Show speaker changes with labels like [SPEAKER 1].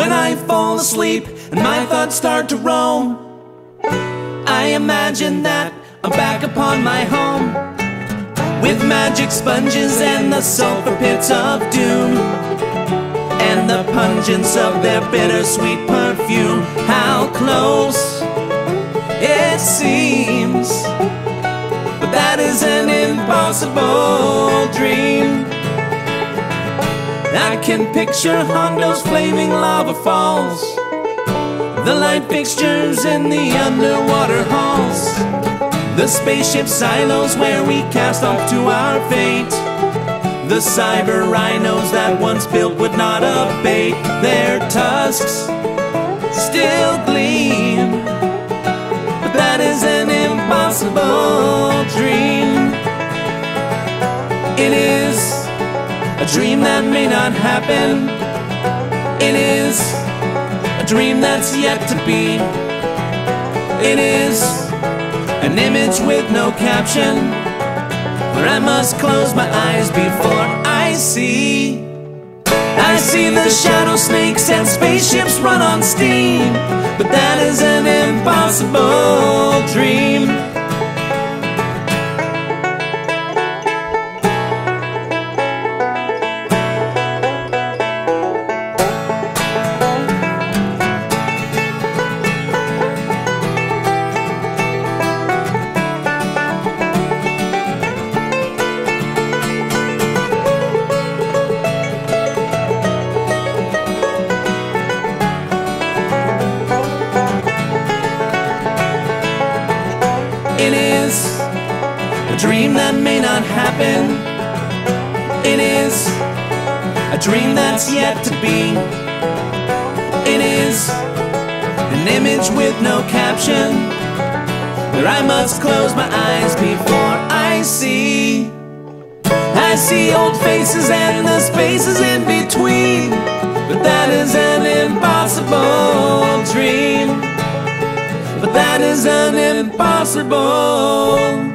[SPEAKER 1] When I fall asleep and my thoughts start to roam, I imagine that I'm back upon my home, with magic sponges and the sulfur pits of doom, and the pungence of their bittersweet perfume. How close it seems, but that is an impossible dream. I can picture Hondo's flaming lava falls, the light fixtures in the underwater halls, the spaceship silos where we cast off to our fate. The cyber rhinos that once built would not abate. Their tusks still gleam, but that is an impossible dream. It is a dream that may not happen. It is a dream that's yet to be. It is an image with no caption, where I must close my eyes before I see. I see the shadow snakes and spaceships run on steam, but that is an impossible dream. It is a dream that may not happen. It is a dream that's yet to be. It is an image with no caption, where I must close my eyes before I see. I see old faces and the spaces in between, but that is an impossible dream. But that is an impossible